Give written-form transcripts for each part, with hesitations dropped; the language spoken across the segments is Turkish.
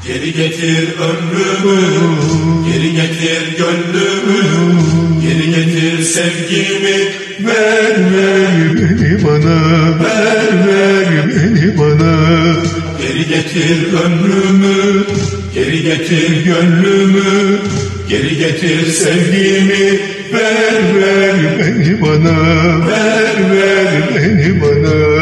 Geri getir ömrümü, geri getir gönlümü, geri getir sevgimi. Ver beni bana, ver beni bana. Geri getir ömrümü, geri getir gönlümü, geri getir sevgimi. Ver beni bana, ver beni bana.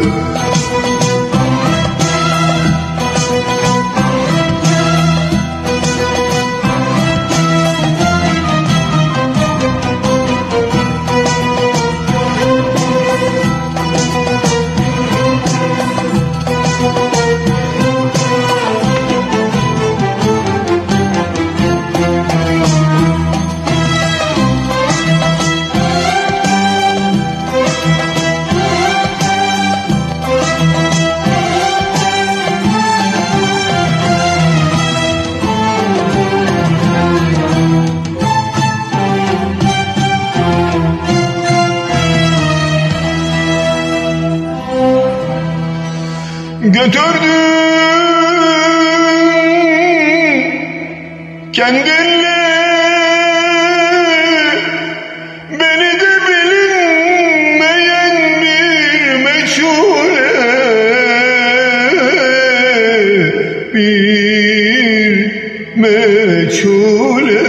Götürdün kendinle beni de bilinmeyen bir meçhule, bir meçhule.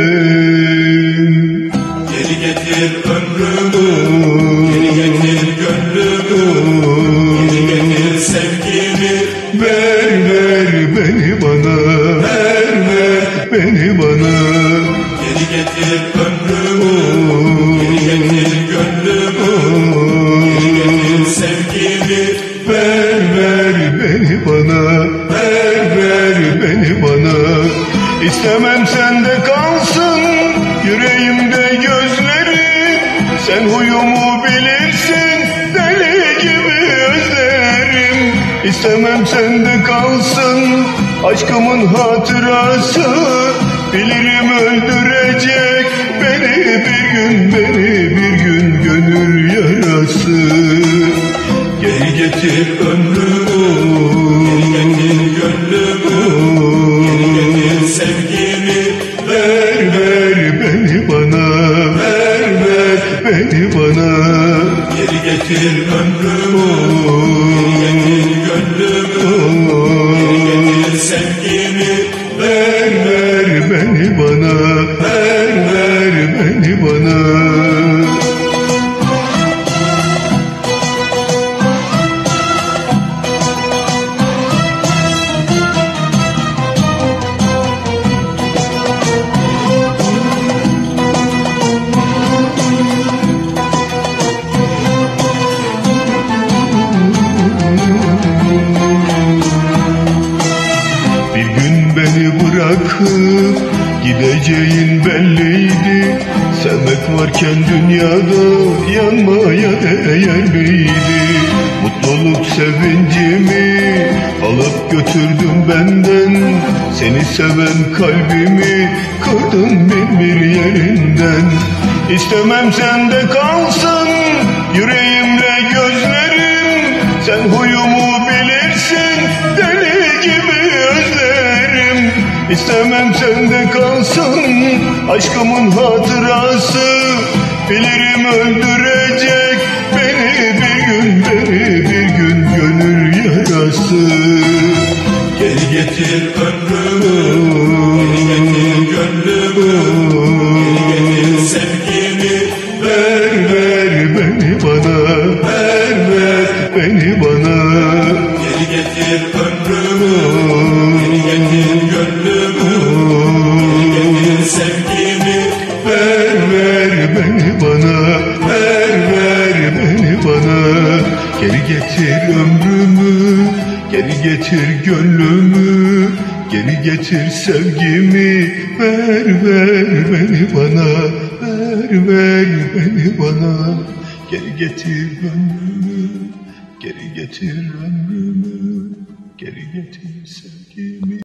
Geri getir ömrümü, geri getir gönlümü, geri getir sevgimi. Ver beni bana, ver beni bana. Geri getir ömrümü, geri getir gönlümü, geri getir sevgimi. Ver beni bana, ver beni bana. İstemem sende kalsın yüreğimde gözlerin. Sen huyumu bilirsin, deli gibi özlerim. İstemem sende kalsın aşkımın hatırası. Bilirim öldürecek beni bir gün, beni bir gün gönül yarası. Geri getir ömrümü, geri getir gönlümü, geri getir sevgimi. Ver beni bana, ver beni bana. Geri getir ömrümü, geri getir gönlümü, geri getir sevgimi. Ver beni bana, ver beni bana. Bırakıp gideceğin belliydi. Sevmek varken dünyada yanmaya değer miydi? Mutluluk sevincimi alıp götürdün benden. Seni seven kalbimi kırdın bir yerinden. İstemem sende kalsın yüreğimle gözlerim. Sen huyumu bilirsin, deli gibi özlerim. İstemem sende kalsın aşkımın hatırası. Bilirim öldürecek beni bir gün, beni bir gün gönül yarası. Geri getir ömrümü, geri getir gönlümü, geri getir sevgimi. Ver beni bana, ver beni bana. Geri getir ömrümü, geri getir gönlümü, geri getir sevgimi. Ver beni bana, ver beni bana. Geri getir ömrümü, geri getir gönlümü, geri getir sevgimi. Ver beni bana, ver beni bana. Geri getir ömrümü, geri getir ömrümü, geri getir sevgimi.